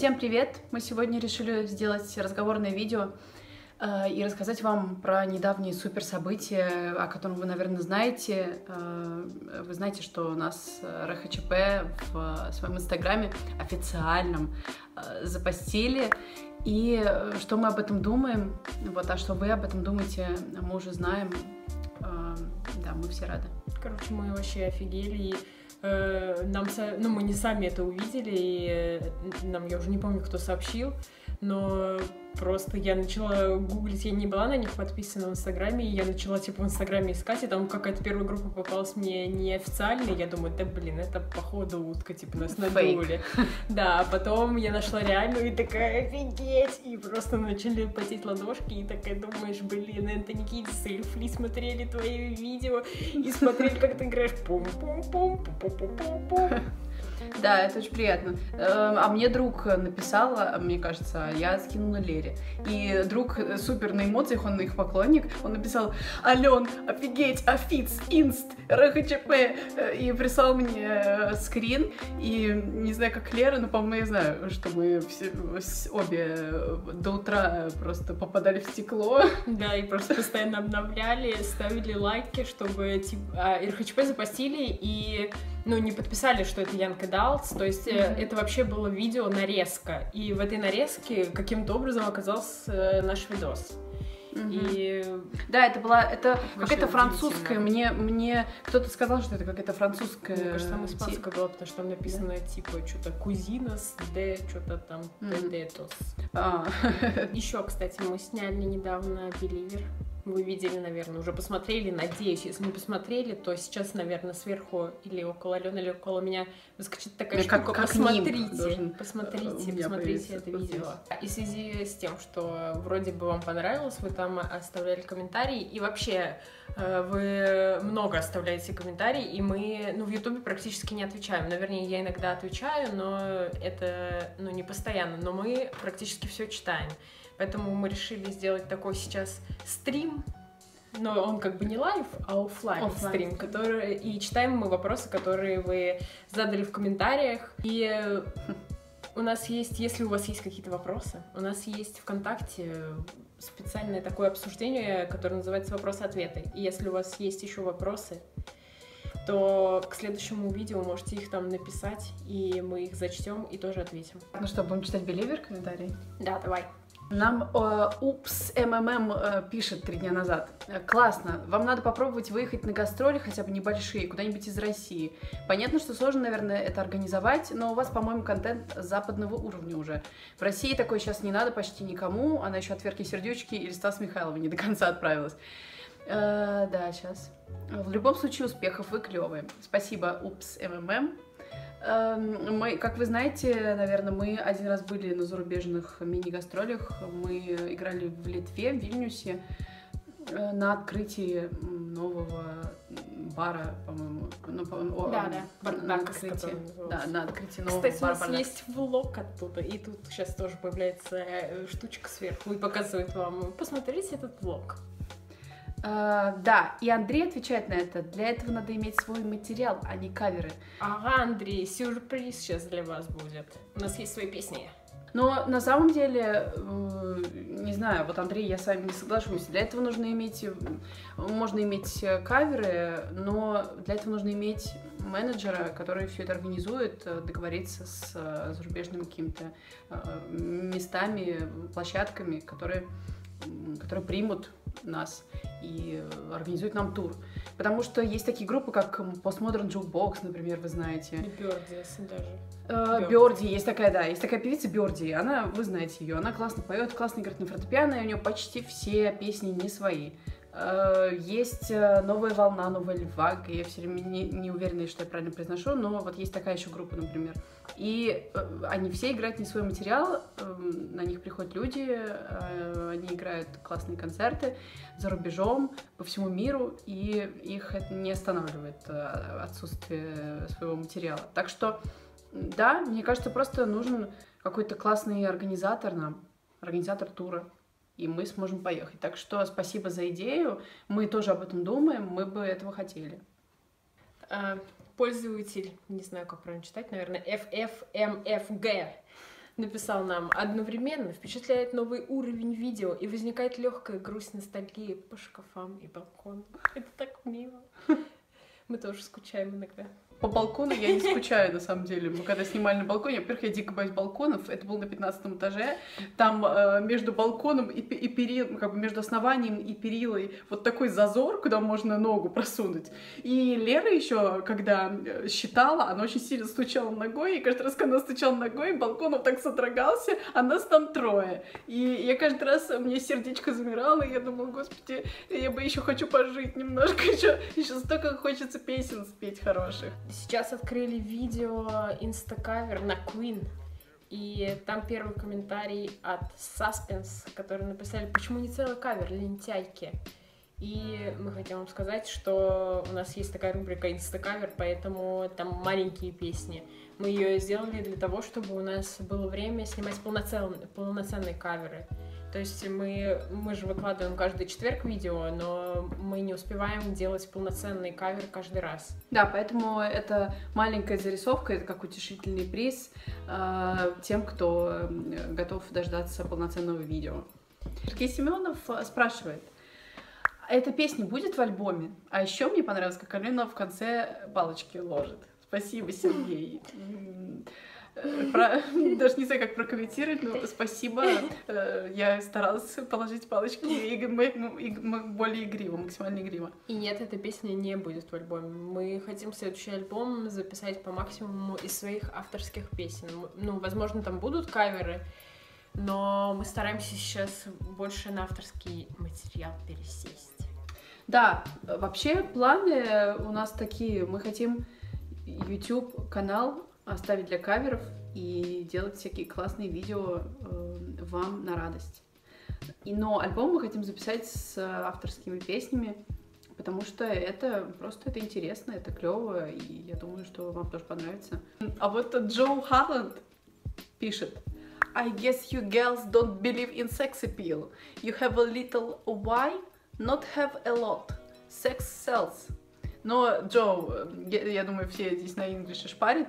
Всем привет! Мы сегодня решили сделать разговорное видео и рассказать вам про недавние суперсобытия, о котором вы, наверное, знаете. Вы знаете, что у нас РХЧП в своем инстаграме официальном запостили. И что мы об этом думаем, вот, а что вы об этом думаете, мы уже знаем. Да, мы все рады. Короче, мы вообще офигели. Мы не сами это увидели, и я уже не помню, кто сообщил, но просто я начала гуглить, я не была на них подписана в Инстаграме, и я начала в Инстаграме искать, и там какая-то первая группа попалась мне неофициальной, я думаю, да блин, это походу утка, нас надули. Да, а потом я нашла реальную и такая, офигеть, и просто начали потеть ладошки, и такая думаешь, блин, Энтони Кидис или Фли смотрели твои видео и смотрели, как ты играешь пум-пум-пум-пум-пум-пум-пум. Да, это очень приятно. А мне друг написал, мне кажется, я скинула Лере. И друг супер на эмоциях, он их поклонник, он написал: Ален, офигеть, Афиц, Инст, РХЧП. И прислал мне скрин. И не знаю, как Лера, но, по-моему, я знаю, что мы обе до утра просто попадали в стекло. Да, и просто постоянно обновляли, ставили лайки, чтобы РХЧП запостили и не подписали, что это Young Adults, то есть это вообще было видео нарезка, и в этой нарезке каким-то образом оказался наш видос. И... Да, это какая-то французская, мне кто-то сказал, что это какая-то французская... Мне кажется, там испанская была, потому что там написано что-то кузинос, де, что-то там, детос. Еще, кстати, мы сняли недавно Believer. Вы видели, наверное, уже посмотрели, надеюсь. Если не посмотрели, то сейчас, наверное, сверху или около Алены, или около меня выскочит такая штука. Посмотрите это видео. И в связи с тем, что вроде бы вам понравилось, вы там оставляли комментарии, и вообще вы много оставляете комментарий, и мы, в Ютубе практически не отвечаем. Вернее, я иногда отвечаю, но это, не постоянно, но мы практически все читаем. Поэтому мы решили сделать такой сейчас стрим, но он не лайв, а офлайн стрим, и читаем мы вопросы, которые вы задали в комментариях. И у нас есть, если у вас есть какие-то вопросы, у нас есть ВКонтакте специальное такое обсуждение, которое называется «Вопросы-ответы». И если у вас есть еще вопросы, то к следующему видео можете их там написать, и мы их зачтем и тоже ответим. Ну что, будем читать Believer комментарий? Да, давай. Нам Упс МММ пишет 3 дня назад. Классно, вам надо попробовать выехать на гастроли, хотя бы небольшие, куда-нибудь из России. Понятно, что сложно, наверное, это организовать, но у вас, по-моему, контент западного уровня уже. В России такое сейчас не надо почти никому, она еще от Верки Сердючки или Стас Михайлова не до конца отправилась. Да, сейчас. В любом случае, успехов, вы клевые. Спасибо, Упс МММ. Мы, как вы знаете, наверное, мы один раз были на зарубежных мини-гастролях. Мы играли в Литве, в Вильнюсе, на открытии нового бара, по-моему. На открытии нового бара. Кстати, у нас есть влог оттуда, и тут сейчас тоже появляется штучка сверху и показывает вам: посмотрите этот влог. Да, и Андрей отвечает на это. Для этого надо иметь свой материал, а не каверы. Ага, Андрей, сюрприз сейчас для вас будет. У нас есть свои песни. Но на самом деле, не знаю, вот, Андрей, я с вами не соглашусь. Для этого можно иметь каверы, но для этого нужно иметь менеджера, который все это организует, договориться с зарубежными какими-то местами, площадками, которые примут нас и организуют нам тур. Потому что есть такие группы, как Postmodern Jukebox, например, вы знаете. И Бёрди даже. Бёрди, есть такая певица Бёрди, вы знаете ее, она классно поет, классно играет на фортепиано, и у нее почти все песни не свои. Есть Новая волна, Новая Льва, я все время не уверена, что я правильно произношу, но вот есть такая еще группа, например. И они все играют не свой материал, на них приходят люди, они играют классные концерты за рубежом, по всему миру, и их это не останавливает отсутствие своего материала. Так что, да, мне кажется, просто нужен какой-то классный организатор нам, организатор тура. И мы сможем поехать. Так что спасибо за идею. Мы тоже об этом думаем, мы бы этого хотели. Пользователь, не знаю, как правильно читать, наверное, FFMFG написал нам: одновременно впечатляет новый уровень видео и возникает легкая грусть ностальгии по шкафам и балкону. Это так мило. Мы тоже скучаем иногда. По балкону я не скучаю, на самом деле. Мы когда снимали на балконе, во-первых, я дико боюсь балконов. Это было на 15 этаже. Там между балконом и перил, как бы между основанием и перилой вот такой зазор, куда можно ногу просунуть. И Лера еще, когда считала, она очень сильно стучала ногой. И каждый раз, когда она стучала ногой, балкон вот так содрогался, а нас там трое. И я каждый раз, у меня сердечко замирало, и я думала: господи, я бы еще хочу пожить немножко. Еще столько хочется песен спеть хороших. Сейчас открыли видео инстакавер на Queen, и там первый комментарий от Suspense, которые написали: почему не целый кавер, лентяйки? И мы хотим вам сказать, что у нас есть такая рубрика инстакавер, поэтому там маленькие песни. Мы ее сделали для того, чтобы у нас было время снимать полноценные каверы. То есть мы же выкладываем каждый четверг видео, но мы не успеваем делать полноценный кавер каждый раз. Да, поэтому это маленькая зарисовка, это как утешительный приз тем, кто готов дождаться полноценного видео. Сергей Семенов спрашивает: эта песня будет в альбоме? А еще мне понравилось, как Алена в конце палочки ложит. Спасибо, Сергей. Даже не знаю, как прокомментировать, но спасибо. Я старалась положить палочки более игриво, максимально игриво. И нет, эта песня не будет в альбоме. Мы хотим следующий альбом записать по максимуму из своих авторских песен. Ну, возможно, там будут каверы, но мы стараемся сейчас больше на авторский материал пересесть. Да, вообще планы у нас такие. Мы хотим YouTube-канал оставить для каверов и делать всякие классные видео вам на радость. Но альбом мы хотим записать с авторскими песнями, потому что это интересно, это клево, и я думаю, что вам тоже понравится. А вот Джо Харланд пишет: I guess you girls don't believe in sex appeal. You have a little why, not have a lot. Sex sells. Но Джо, я думаю, все здесь на инглише шпарит.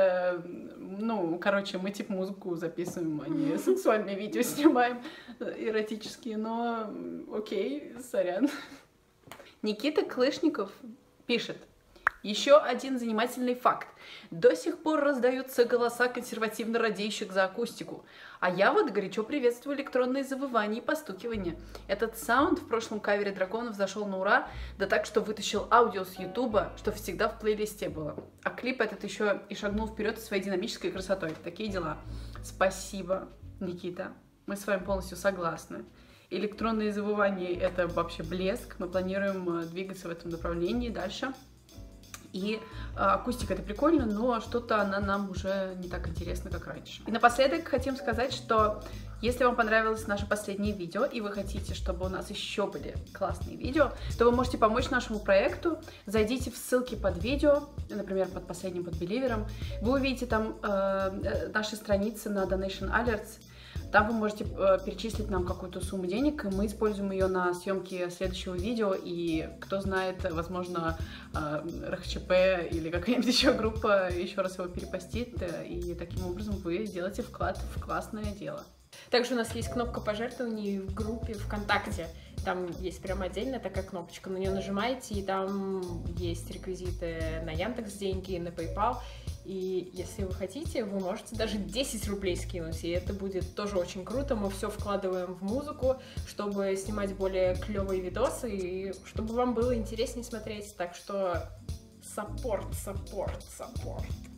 Ну, короче, мы типа музыку записываем, а не сексуальные видео снимаем, эротические, но окей, сорян. Никита Клышников пишет: еще один занимательный факт. До сих пор раздаются голоса консервативно радеющих за акустику. А я вот горячо приветствую электронные завывания и постукивания. Этот саунд в прошлом кавере Драгонов зашел на ура, да так, что вытащил аудио с Ютуба, что всегда в плейлисте было. А клип этот еще и шагнул вперед своей динамической красотой. Такие дела. Спасибо, Никита. Мы с вами полностью согласны. Электронные завывания — это вообще блеск. Мы планируем двигаться в этом направлении дальше. И акустика — это прикольно, но что-то она нам уже не так интересна, как раньше. И напоследок хотим сказать, что если вам понравилось наше последнее видео, и вы хотите, чтобы у нас еще были классные видео, то вы можете помочь нашему проекту. Зайдите в ссылки под видео, например, под последним, под Беливером. Вы увидите там наши страницы на Donation Alerts. Там вы можете перечислить нам какую-то сумму денег, и мы используем ее на съемки следующего видео, и кто знает, возможно, РХЧП или какая-нибудь еще группа еще раз его перепостит, и таким образом вы сделаете вклад в классное дело. Также у нас есть кнопка пожертвований в группе ВКонтакте. Там есть прям отдельная такая кнопочка, на нее нажимаете, и там есть реквизиты на Яндекс.Деньги, на PayPal. И если вы хотите, вы можете даже 10 рублей скинуть, и это будет тоже очень круто. Мы все вкладываем в музыку, чтобы снимать более клевые видосы, и чтобы вам было интереснее смотреть. Так что support.